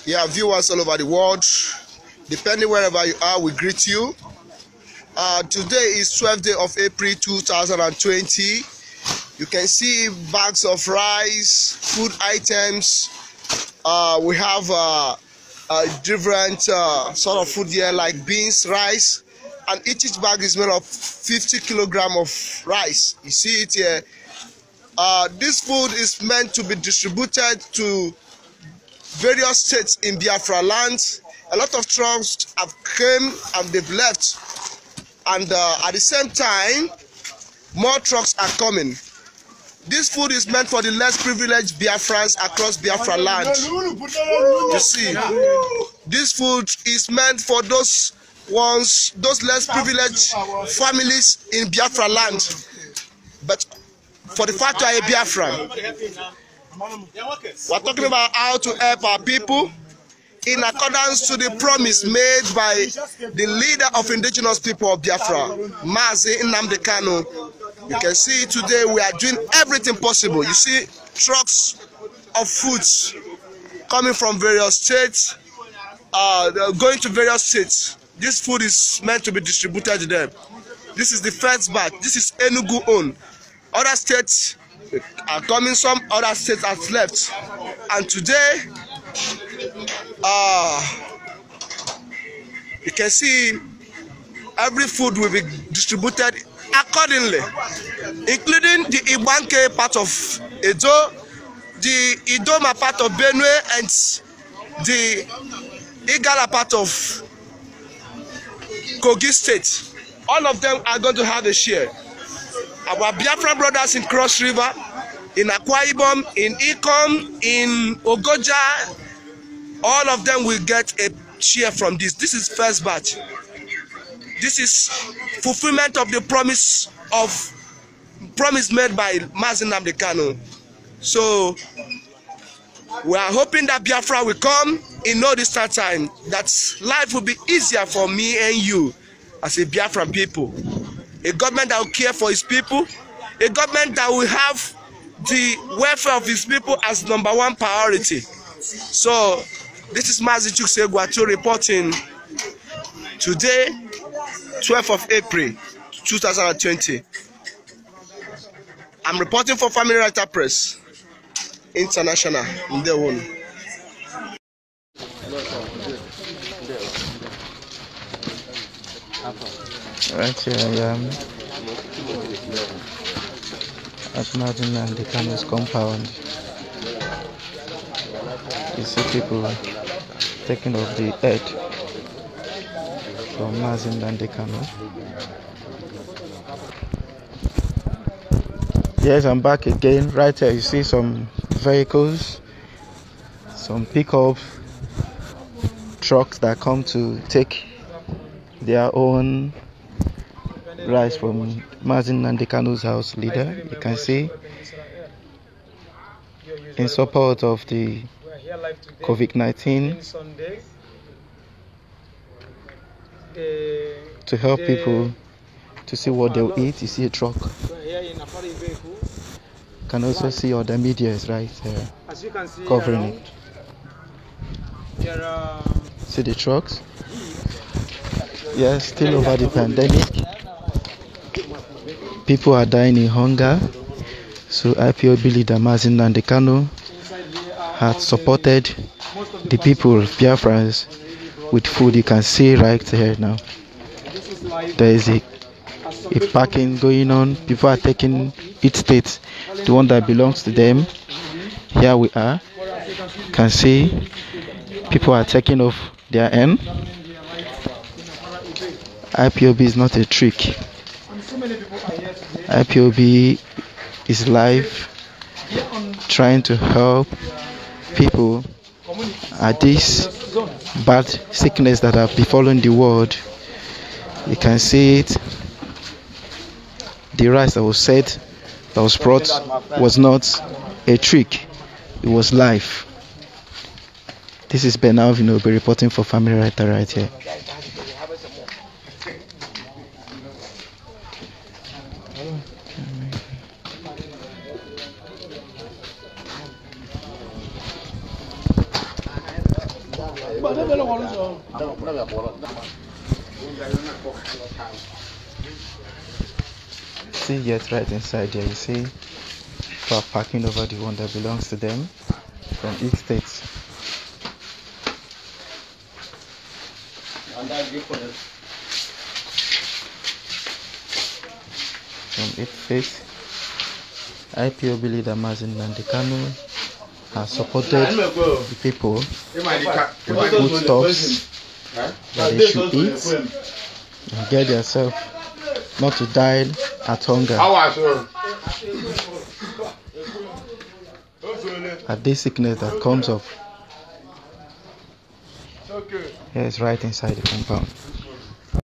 Yeah, viewers all over the world, depending wherever you are, we greet you. Today is 12th day of April 2020. You can see bags of rice, food items. We have different sort of food here like beans, rice, and each bag is made of 50 kilograms of rice. You see it here. This food is meant to be distributed to various states in Biafra land. A lot of trucks have come and they've left, and at the same time more trucks are coming. This food is meant for the less privileged Biafrans across Biafra land. You see, this food is meant for those less privileged families in Biafra land. But for the fact that a Biafran, we're talking about how to help our people in accordance to the promise made by the leader of indigenous people of Biafra, Mazi Nnamdi Kanu. You can see today we are doing everything possible. You see trucks of foods coming from various states, going to various states. This food is meant to be distributed to them. This is the first batch. This is Enugu own. Other states are coming, some other states have left, and today you can see every food will be distributed accordingly, including the Ibanke part of Edo, the Idoma part of Benue, and the Igala part of Kogi state. All of them are going to have a share. Our Biafra brothers in Cross River, in Akwa Ibom, in Ipob, in Ogoja, all of them will get a share from this. This is first batch. This is fulfillment of the promise made by Mazi Nnamdi Kanu. So we are hoping that Biafra will come in no distant time, that life will be easier for me and you as a Biafran people. A government that will care for his people, a government that will have the welfare of his people as #1 priority. So this is Mazi Chukwusegwatu reporting today, 12th of April 2020. I'm reporting for Family Writer Press International in the world. Right here I am at Mazi Nnamdi Kanu's compound. You see people taking off the head from Mazi Nnamdi Kanu. Yes, I'm back again. Right here you see some vehicles, some pickup trucks that come to take their own rice from Mazi Nnamdi Kanu's house leader. You can see in support of the COVID-19 to help people to see what they'll eat. You see a truck. You can also see other medias right here covering it. See the trucks? Yes, still over the pandemic. People are dying in hunger. So Ipob leader Mazi Nnamdi Kanu had supported the people of Biafrans with food. You can see right here now. There is a packing going on. People are taking each state, the one that belongs to them. Here we are. You can see people are taking off their end. Ipob is not a trick. Ipob is live, trying to help people at this bad sickness that have befallen the world. You can see it. The rice that was said, that was brought, was not a trick. It was live. This is Benal Vinobe reporting for Family Writer right here. See, yet right inside there, you see people are parking over the one that belongs to them from each state. From each state, Ipob leader Mazin Nandekano has supported the people with foodstuffs that they should eat and get themselves not to die at hunger. At this sickness that comes up. Here is right inside the compound.